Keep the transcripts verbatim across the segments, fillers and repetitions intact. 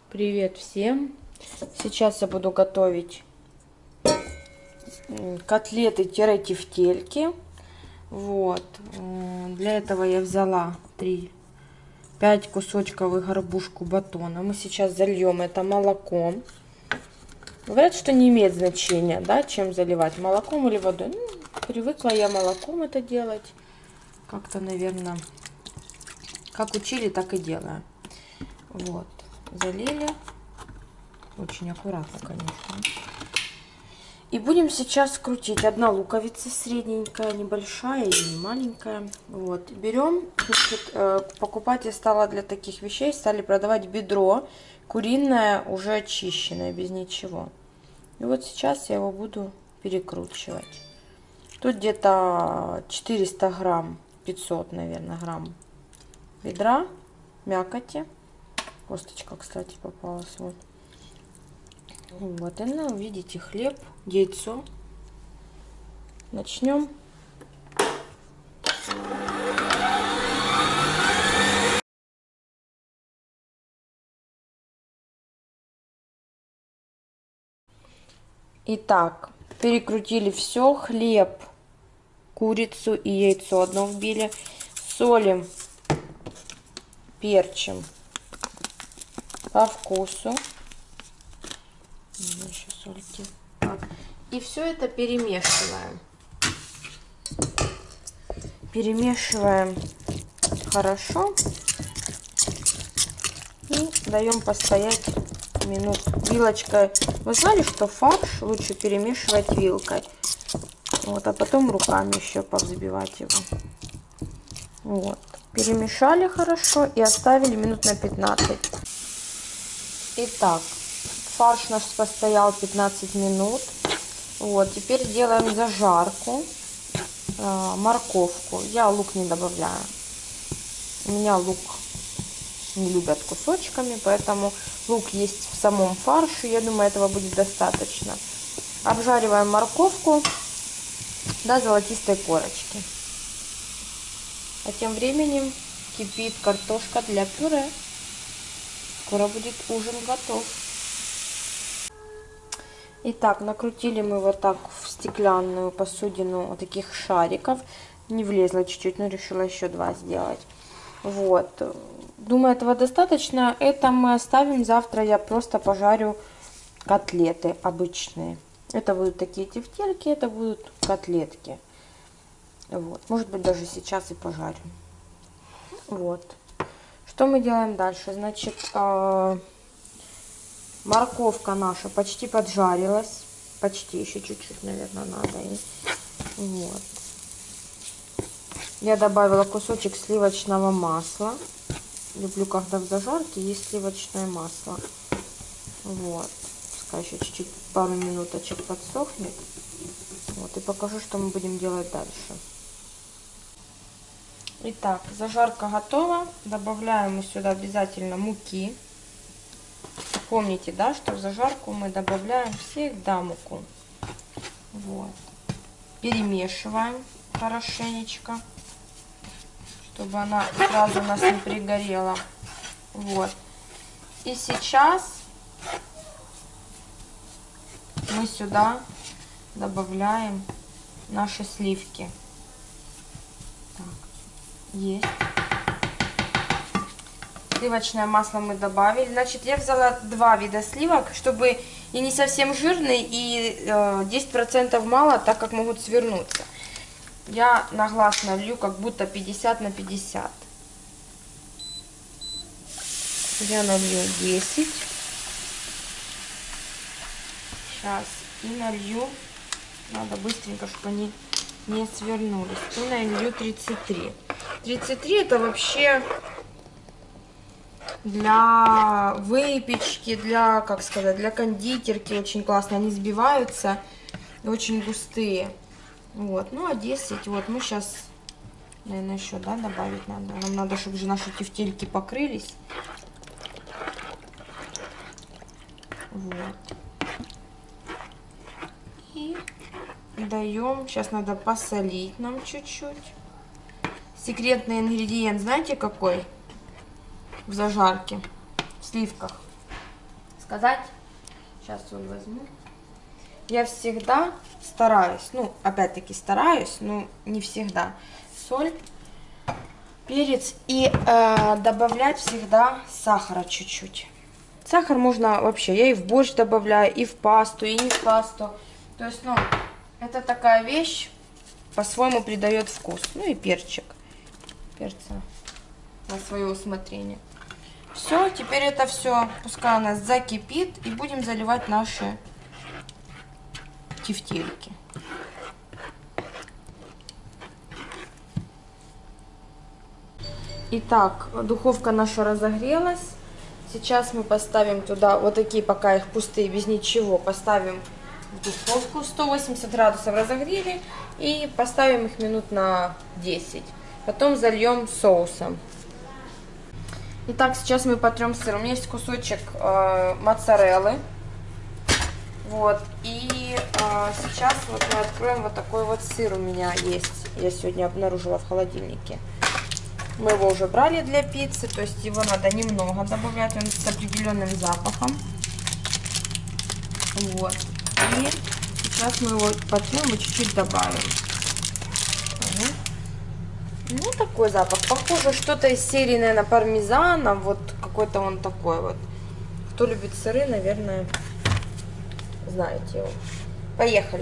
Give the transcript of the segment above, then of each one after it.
Привет всем! Сейчас я буду готовить котлеты-тефтельки. Вот. Для этого я взяла три пять кусочков и горбушку батона. Мы сейчас зальем это молоком. Говорят, что не имеет значения, да, чем заливать, молоком или водой. Ну, привыкла я молоком это делать. Как-то, наверное, как учили, так и делаю. Вот. Залили. Очень аккуратно, конечно. И будем сейчас крутить. Одна луковица средненькая, небольшая или не маленькая. Вот. Берем, значит, покупать я стала для таких вещей, стали продавать бедро куриное, уже очищенное, без ничего. И вот сейчас я его буду перекручивать. Тут где-то четыреста грамм, пятьсот, наверное, грамм бедра, мякоти. Косточка, кстати, попалась. Вот. Вот, и ну, видите, хлеб, яйцо. Начнем. Итак, перекрутили все. Хлеб, курицу и яйцо одно вбили. Солим, перчим по вкусу. Еще сольки. Так. И все это перемешиваем. Перемешиваем хорошо. И даем постоять минут. Вилочкой. Вы знали, что фарш лучше перемешивать вилкой? Вот, а потом руками еще повзбивать его. Вот. Перемешали хорошо и оставили минут на пятнадцать. Итак, фарш наш постоял пятнадцать минут. Вот, теперь делаем зажарку. Э, морковку. Я лук не добавляю. У меня лук не любят кусочками, поэтому лук есть в самом фарше. Я думаю, этого будет достаточно. Обжариваем морковку до золотистой корочки. А тем временем кипит картошка для пюре. Скоро будет ужин готов. Итак, накрутили мы вот так в стеклянную посудину вот таких шариков. Не влезло чуть-чуть, но решила еще два сделать. Вот. Думаю, этого достаточно. Это мы оставим. Завтра я просто пожарю котлеты обычные. Это будут такие тефтельки, это будут котлетки. Вот. Может быть, даже сейчас и пожарю. Вот. Что мы делаем дальше? Значит, морковка наша почти поджарилась. Почти, еще чуть-чуть, наверное, надо. Вот. Я добавила кусочек сливочного масла. Люблю, когда в зажарке есть сливочное масло. Вот. Пускай еще чуть-чуть, пару минуточек подсохнет. Вот. И покажу, что мы будем делать дальше. Итак, зажарка готова. Добавляем мы сюда обязательно муки. Помните, да, что в зажарку мы добавляем всегда муку. Вот. Перемешиваем хорошенечко, чтобы она сразу у нас не пригорела. Вот. И сейчас мы сюда добавляем наши сливки. Так, есть. Сливочное масло мы добавили. Значит, я взяла два вида сливок, чтобы и не совсем жирный, и десять процентов мало, так как могут свернуться. Я на глаз налью, как будто пятьдесят на пятьдесят. Я налью десять. Сейчас. И налью. Надо быстренько, чтобы они не свернулись. И налью тридцать три. тридцать три это вообще для выпечки, для, как сказать, для кондитерки очень классно. Они сбиваются и очень густые. Вот, ну а десять, вот мы сейчас, наверное, еще, да, добавить надо. Нам надо, чтобы же наши тефтельки покрылись. Вот. И даем, сейчас надо посолить нам чуть-чуть. Секретный ингредиент, знаете какой? В зажарке, в сливках. сказать. Сейчас он возьму. Я всегда стараюсь, ну, опять-таки стараюсь, но не всегда. Соль, перец и э, добавлять всегда сахара чуть-чуть. Сахар можно вообще, я и в борщ добавляю, и в пасту, и не в пасту. То есть, ну, это такая вещь, по-своему придает вкус. Ну и перчик. Перца на свое усмотрение. Все, теперь это все, пускай у нас закипит, и будем заливать наши тефтельки. Итак, духовка наша разогрелась. Сейчас мы поставим туда, вот такие пока их пустые, без ничего, поставим в духовку. сто восемьдесят градусов разогрели и поставим их минут на десять. Потом зальем соусом. Итак, сейчас мы потрем сыр. У меня есть кусочек э, моцареллы. Вот. И э, сейчас вот мы откроем вот такой вот сыр у меня есть. Я сегодня обнаружила в холодильнике. Мы его уже брали для пиццы, то есть его надо немного добавлять, он с определенным запахом. Вот. И сейчас мы его потрем и чуть-чуть добавим. Угу. Ну, такой запах. Похоже, что-то из серии, наверное, пармезана. Вот какой-то он такой вот. Кто любит сыры, наверное, знаете его. Поехали.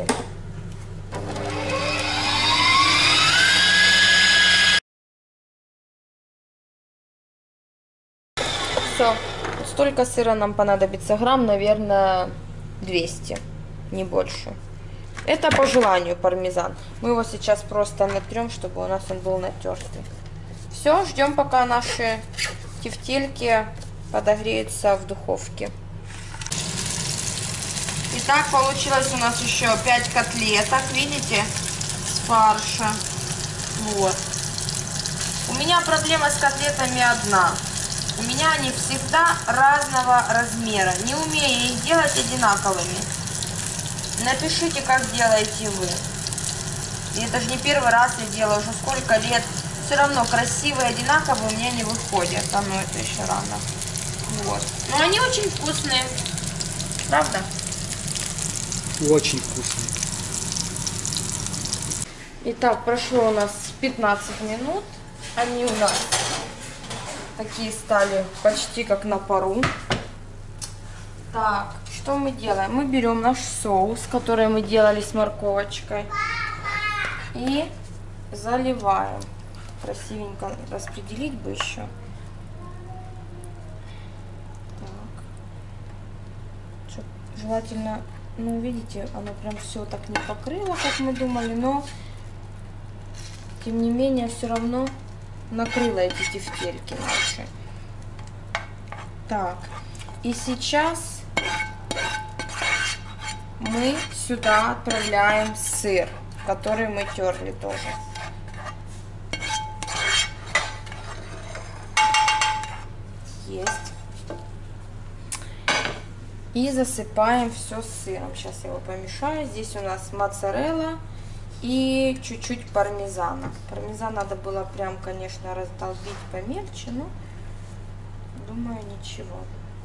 Все. Вот столько сыра нам понадобится. Грамм, наверное, двести. Не больше. Это по желанию пармезан. Мы его сейчас просто натрем, чтобы у нас он был натертый. Все, ждем, пока наши тефтельки подогреются в духовке. Итак, получилось у нас еще пять котлеток, видите, с фарша. Вот. У меня проблема с котлетами одна. У меня они всегда разного размера. Не умею их делать одинаковыми. Напишите, как делаете вы. И это же не первый раз я делаю, уже сколько лет. Все равно красивые, одинаковые у меня не выходят. А ну это еще рано. Вот. Но они очень вкусные. Правда? Очень вкусные. Итак, прошло у нас пятнадцать минут. Они у нас такие стали почти как на пару. Так, что мы делаем? Мы берем наш соус, который мы делали с морковочкой, и заливаем. Красивенько распределить бы еще. Так. Желательно, ну видите, оно прям все так не покрыло, как мы думали, но тем не менее все равно накрыло эти тефтельки наши. Так, и сейчас мы сюда отправляем сыр, который мы терли тоже. Есть. И засыпаем все сыром. Сейчас я его помешаю. Здесь у нас моцарелла и чуть-чуть пармезана. Пармезан надо было прям, конечно, раздолбить помельче, но думаю, ничего.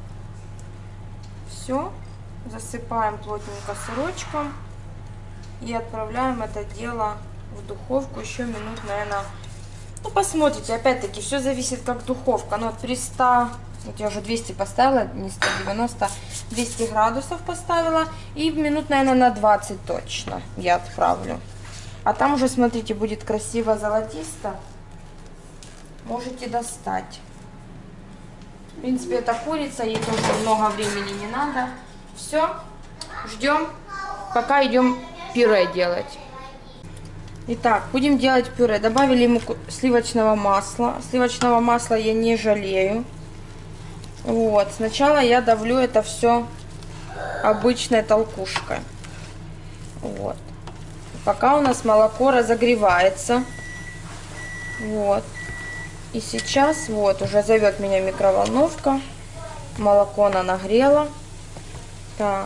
Все. Засыпаем плотненько сырочком и отправляем это дело в духовку еще минут, наверное, ну посмотрите, опять-таки все зависит как духовка, но при ста, вот я уже двести поставила, не сто девяносто, двести градусов поставила, и минут, наверное, на двадцать точно я отправлю. А там уже, смотрите, будет красиво золотисто, можете достать. В принципе, это курица, ей тоже много времени не надо. Все, ждем, пока идем пюре делать. Итак, будем делать пюре. Добавили ему сливочного масла. Сливочного масла я не жалею. Вот, сначала я давлю это все обычной толкушкой. Вот. Пока у нас молоко разогревается. Вот. И сейчас, вот, уже зовет меня микроволновка. Молоко она нагрела. Так,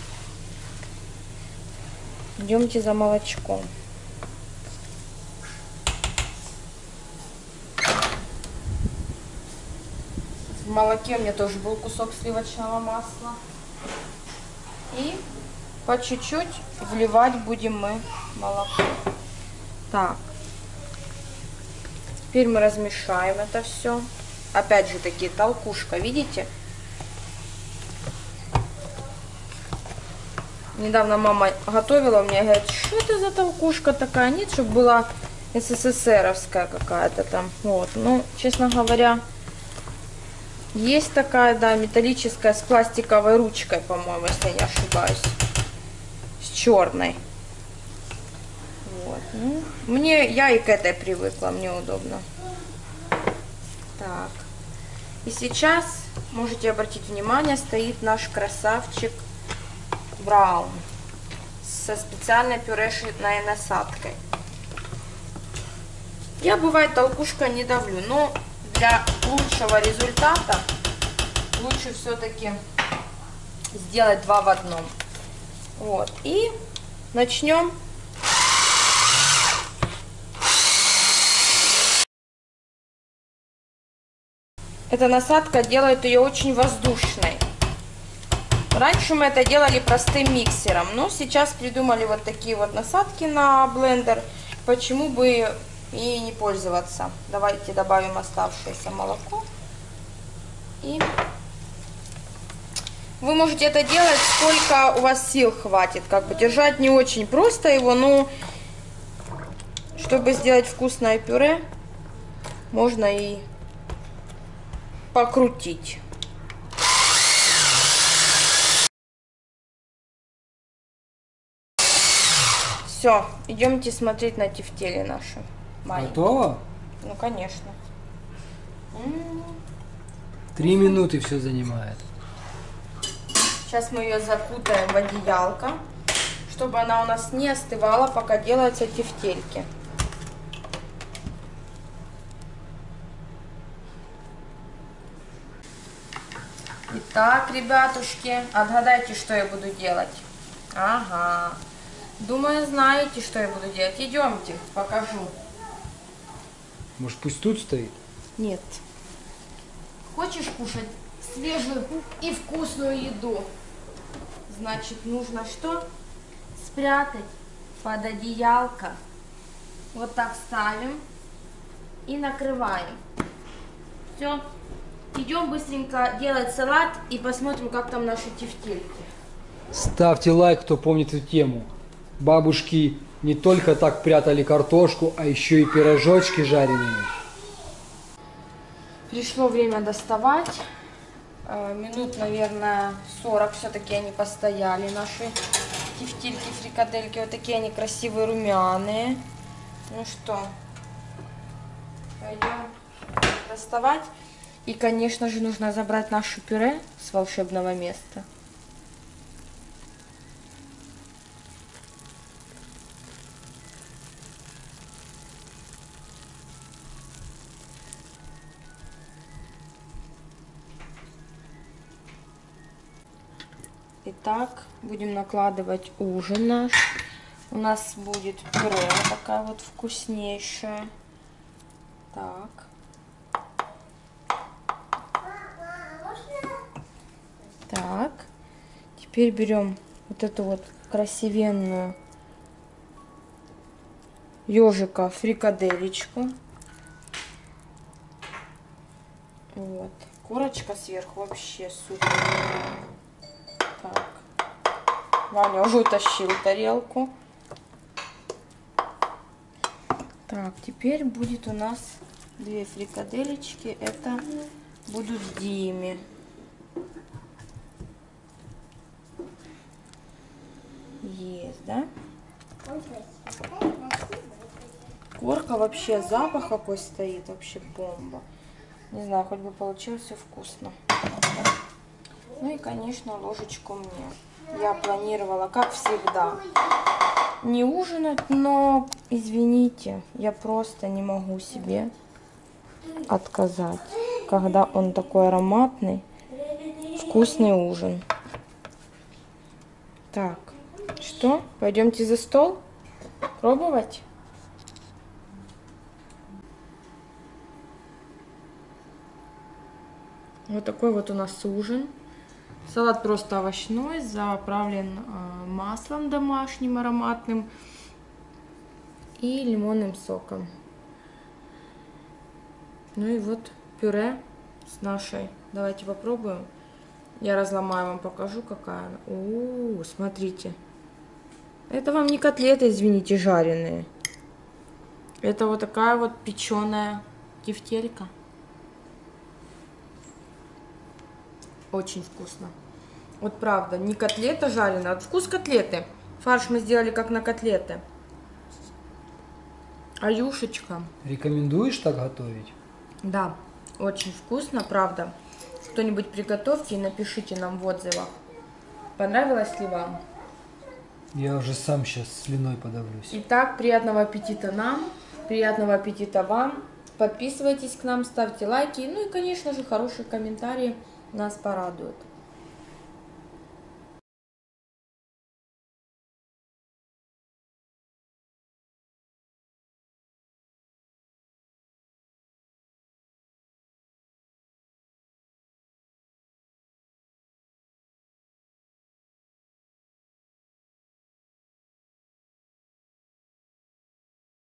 идемте за молочком. В молоке у меня тоже был кусок сливочного масла. И по чуть-чуть вливать будем мы молоко. Так. Теперь мы размешаем это все. Опять же таки толкушка, видите? Недавно мама готовила мне, говорит, что это за толкушка такая? Нет, чтобы была СССРовская какая-то там. Вот. Ну, честно говоря, есть такая, да, металлическая с пластиковой ручкой, по-моему, если я не ошибаюсь. С черной. Вот. Ну, мне, я и к этой привыкла, мне удобно. Так. И сейчас, можете обратить внимание, стоит наш красавчик Браун со специальной пюрешной насадкой. Я, бывает, толкушка не давлю, но для лучшего результата лучше все-таки сделать два в одном. Вот. И начнем. Эта насадка делает ее очень воздушной. Раньше мы это делали простым миксером, но сейчас придумали вот такие вот насадки на блендер. Почему бы и не пользоваться? Давайте добавим оставшееся молоко. И вы можете это делать, сколько у вас сил хватит. Как бы держать не очень просто его, но чтобы сделать вкусное пюре, можно и покрутить. Все, идемте смотреть на тефтели наши. Маленькие. Готово? Ну, конечно. Три минуты все занимает. Сейчас мы ее закутаем в одеялко, чтобы она у нас не остывала, пока делаются тефтельки. Итак, ребятушки, отгадайте, что я буду делать. Ага. Думаю, знаете, что я буду делать. Идемте, покажу. Может, пусть тут стоит? Нет. Хочешь кушать свежую и вкусную еду? Значит, нужно что? Спрятать под одеялко. Вот так ставим и накрываем. Все. Идем быстренько делать салат и посмотрим, как там наши тефтельки. Ставьте лайк, кто помнит эту тему. Бабушки не только так прятали картошку, а еще и пирожочки жареные. Пришло время доставать. Минут, наверное, сорок все-таки они постояли, наши тефтельки, фрикадельки. Вот такие они красивые, румяные. Ну что, пойдем доставать. И, конечно же, нужно забрать наше пюре с волшебного места. Итак, будем накладывать ужин наш. У нас будет пюре такая вот вкуснейшая. Так. Так. Теперь берем вот эту вот красивенную ежика фрикаделечку. Вот. Корочка сверху вообще супер. Так. Ваня уже утащил тарелку. Так, теперь будет у нас две фрикаделечки. Это будут Диме. Есть, да? Корка вообще, запах какой стоит, вообще бомба. Не знаю, хоть бы получилось все вкусно. Ну и, конечно, ложечку мне. Я планировала, как всегда, не ужинать, но, извините, я просто не могу себе отказать, когда он такой ароматный, вкусный ужин. Так, что? Пойдемте за стол пробовать? Вот такой вот у нас ужин. Салат просто овощной, заправлен э, маслом домашним ароматным и лимонным соком. Ну и вот пюре с нашей. Давайте попробуем. Я разломаю, вам покажу, какая она. У-у-у, смотрите. Это вам не котлеты, извините, жареные. Это вот такая вот печеная тефтелька. Очень вкусно. Вот правда, не котлета жареная, а вкус котлеты. Фарш мы сделали как на котлеты. А юшечка. Рекомендуешь так готовить? Да, очень вкусно, правда. Кто-нибудь приготовьте и напишите нам в отзывах, понравилось ли вам. Я уже сам сейчас слюной подавлюсь. Итак, приятного аппетита нам, приятного аппетита вам. Подписывайтесь к нам, ставьте лайки, ну и, конечно же, хорошие комментарии нас порадуют.